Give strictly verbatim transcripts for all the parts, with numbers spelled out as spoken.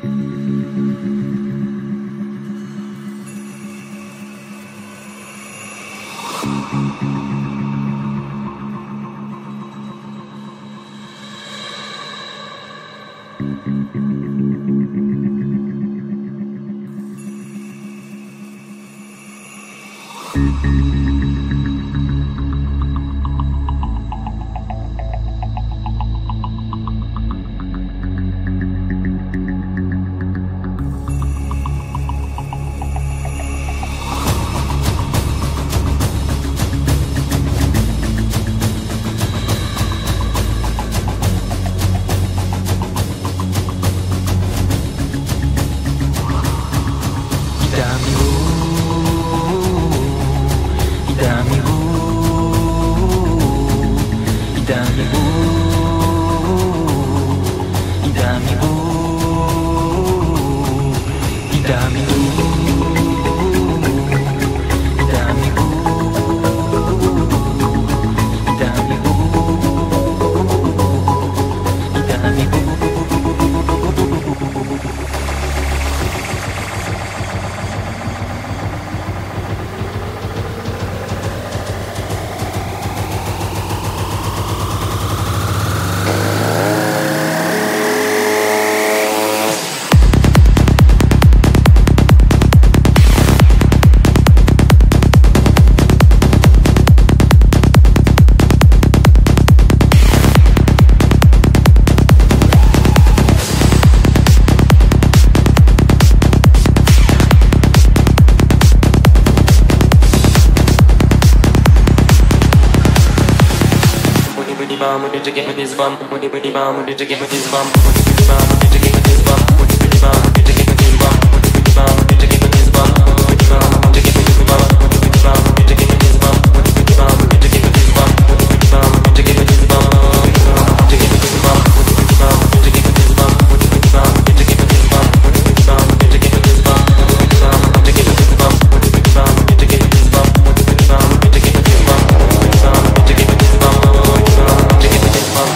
Did you get with this bum? What did you bum? Did you get with this bum? What did you bum? Did you get with this bum? What did you bum? Did you get with this bum? What did you bum? Did you get with this bum? What did you bum? Did you get with this bum? What did you bum? Did you get with this bum? What did you bum? Did you get with this bum? What did you bum? Did you get with this bum? What did you bum? Did you get with this bum? What did you bum? Did you get with this bum? What did you bum? Did you get with this bum? What did you bum? Did you get with this bum? What did you bum? Did you get with this bum? What did you bum? Did you get with this bum? What did you bum? Did you get with this bum? What did you bum? Did you get with this bum? What did you bum? Did you get with this bum?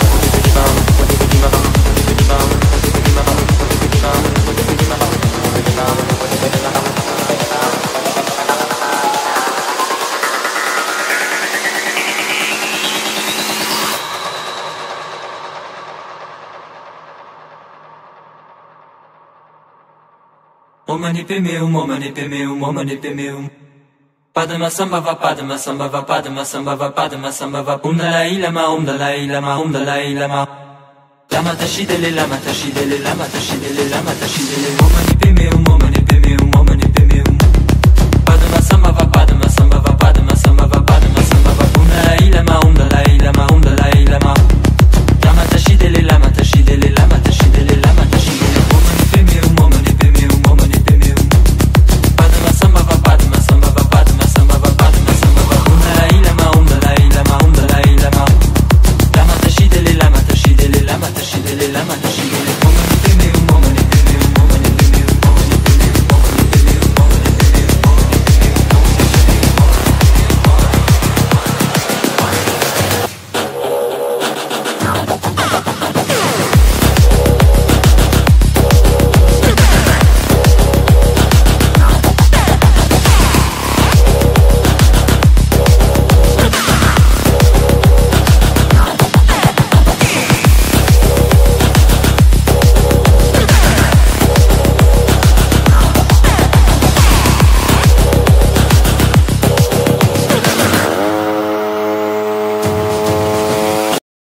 Omani pemeum, omani pemeum, omani pemeum. Padma sambhava, padma sambhava, padma sambhava, padma sambhava. Om Dalai Lama, Om Dalai Lama, Om Dalai Lama. Lama tashidele, lama tashidele, lama tashidele, lama tashidele. Omani pemeum, omani pemeum.